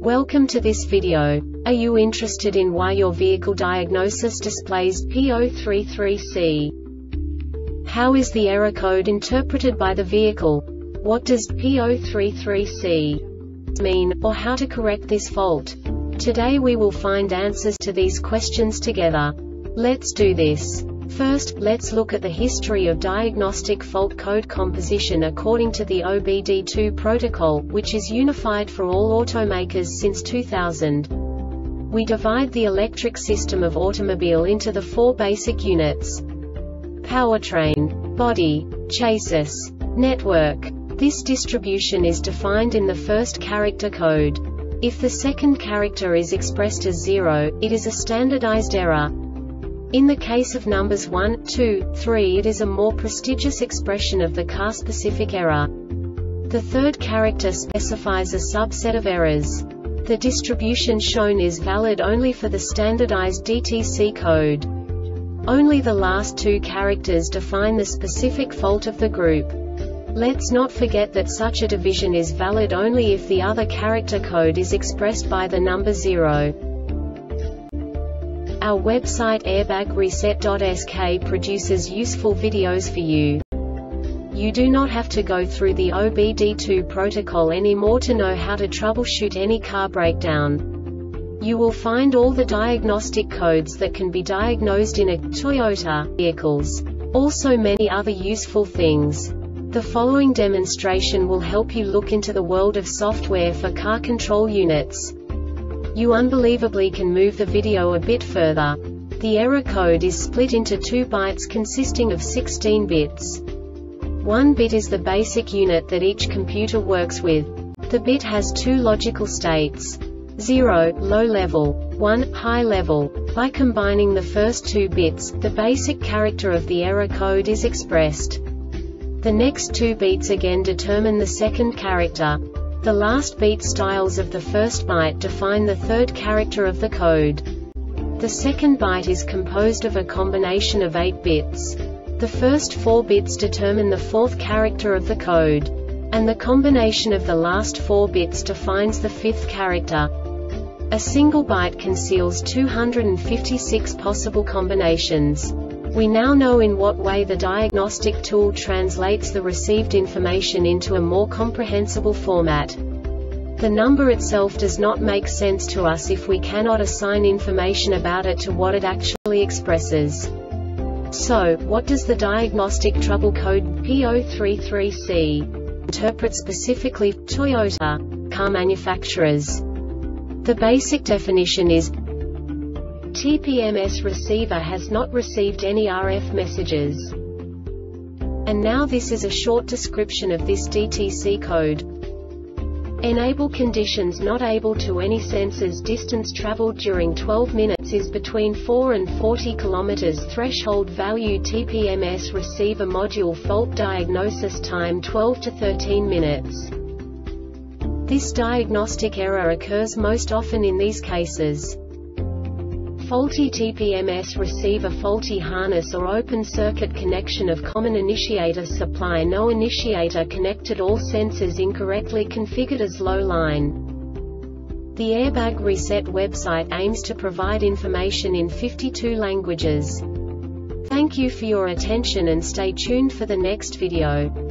Welcome to this video. Are you interested in why your vehicle diagnosis displays P033C? How is the error code interpreted by the vehicle? What does P033C mean, or how to correct this fault? Today we will find answers to these questions together. Let's do this. First, let's look at the history of diagnostic fault code composition according to the OBD2 protocol, which is unified for all automakers since 2000. We divide the electric system of automobile into the four basic units: powertrain, body, chassis, network. This distribution is defined in the first character code. If the second character is expressed as 0, it is a standardized error. In the case of numbers 1, 2, 3, it is a more prestigious expression of the car-specific error. The third character specifies a subset of errors. The distribution shown is valid only for the standardized DTC code. Only the last two characters define the specific fault of the group. Let's not forget that such a division is valid only if the other character code is expressed by the number 0. Our website airbagreset.sk produces useful videos for you. You do not have to go through the OBD2 protocol anymore to know how to troubleshoot any car breakdown. You will find all the diagnostic codes that can be diagnosed in a Toyota vehicles. Also many other useful things. The following demonstration will help you look into the world of software for car control units. You unbelievably can move the video a bit further. The error code is split into 2 bytes consisting of 16 bits. 1 bit is the basic unit that each computer works with. The bit has 2 logical states: 0, low level, 1, high level. By combining the first 2 bits, the basic character of the error code is expressed. The next 2 beats again determine the second character. The last beat styles of the first byte define the third character of the code. The second byte is composed of a combination of 8 bits. The first 4 bits determine the fourth character of the code. And the combination of the last 4 bits defines the fifth character. A single byte conceals 256 possible combinations. We now know in what way the diagnostic tool translates the received information into a more comprehensible format. The number itself does not make sense to us if we cannot assign information about it to what it actually expresses. So, what does the diagnostic trouble code P033C interpret specifically for Toyota car manufacturers? The basic definition is: TPMS receiver has not received any RF messages. And now this is a short description of this DTC code. Enable conditions not able to any sensors. Distance traveled during 12 minutes is between 4 and 40 km. Threshold value TPMS receiver module fault diagnosis time 12 to 13 minutes. This diagnostic error occurs most often in these cases: faulty TPMS receiver, faulty harness or open circuit connection of common initiator supply, no initiator connected, all sensors incorrectly configured as low line. The Airbag Reset website aims to provide information in 52 languages. Thank you for your attention and stay tuned for the next video.